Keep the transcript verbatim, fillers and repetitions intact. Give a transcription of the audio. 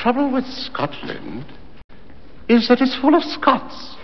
trouble with Scotland is that it's full of Scots.